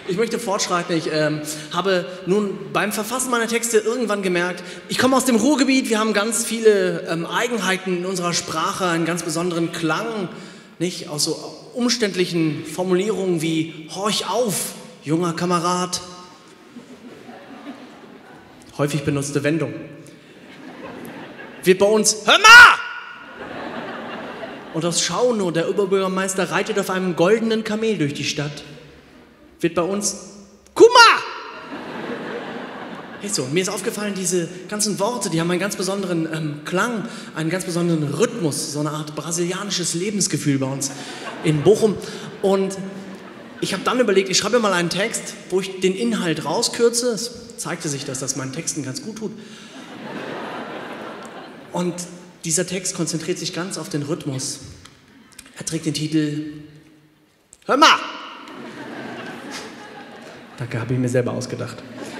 Ich möchte fortschreiten. Ich habe nun beim Verfassen meiner Texte irgendwann gemerkt, ich komme aus dem Ruhrgebiet, wir haben ganz viele Eigenheiten in unserer Sprache, einen ganz besonderen Klang, nicht? Aus so umständlichen Formulierungen wie Horch auf, junger Kamerad. Häufig benutzte Wendung. Wird bei uns Hör mal! Und aus Schauno, der Oberbürgermeister reitet auf einem goldenen Kamel durch die Stadt. Wird bei uns Kuma! Hey, so, mir ist aufgefallen, diese ganzen Worte, die haben einen ganz besonderen Klang, einen ganz besonderen Rhythmus, so eine Art brasilianisches Lebensgefühl bei uns in Bochum. Und ich habe dann überlegt, ich schreibe mal einen Text, wo ich den Inhalt rauskürze. Es zeigte sich, dass das meinen Texten ganz gut tut. Und dieser Text konzentriert sich ganz auf den Rhythmus. Er trägt den Titel Hör mal! Danke, habe ich mir selber ausgedacht.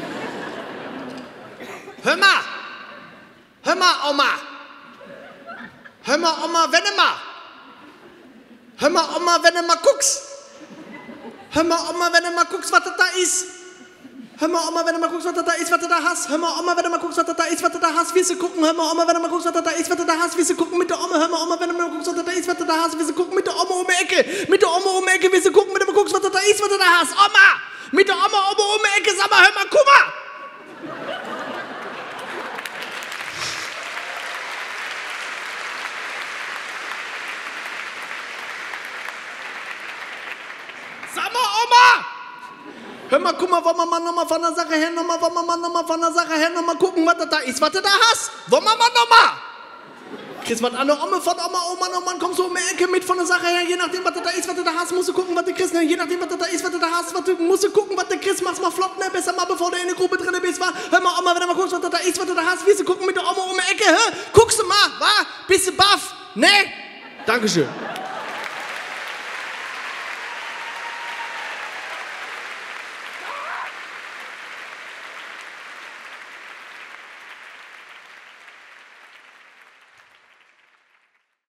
Hör mal! Hör mal, Oma! Hör mal, Oma, wenn du mal! Hör mal, Oma, wenn du mal guckst! Hör mal, Oma, wenn du mal guckst, was das da ist! Hör mal, Oma, wenn du mal guckst, was du da ist, was du da hast. Hör mal, Oma, wenn du mal guckst, was du da ist, was du da hast, wirst du gucken. Hör mal, Oma, wenn du mal guckst, was du da ist, was du da hast, wirst du gucken mit der Oma. Hör mal, Oma, wenn du mal guckst, was du da ist, was du da hast, wirst du gucken mit der Oma um die Ecke. Mit der Oma um die Ecke, wirst du gucken, wenn du mal guckst, was du da ist, was du da hast. Oma! Mit der Oma um die Ecke, sag mal, hör mal, guck mal! Sag mal, Oma! Hör mal, guck mal, wollen wir mal nochmal von der Sache her, nochmal gucken, was da ist, was du da hast. Wollen wir mal nochmal? Kriegst was an der Oma von Oma, kommst du um die Ecke mit von der Sache her, je nachdem, was da ist, was du da hast, musst du gucken, was du kriegst, je nachdem, was da ist, was du da hast, musst du gucken, was du kriegst, mach's mal flott, ne, besser mal, bevor du in der Gruppe drin bist, wa? Hör mal, Oma, wenn du mal guckst, was da ist, was du da hast, wirst du gucken mit der Oma um die Ecke, hä? Guckst du mal, wa? Bist du baff, ne? Dankeschön.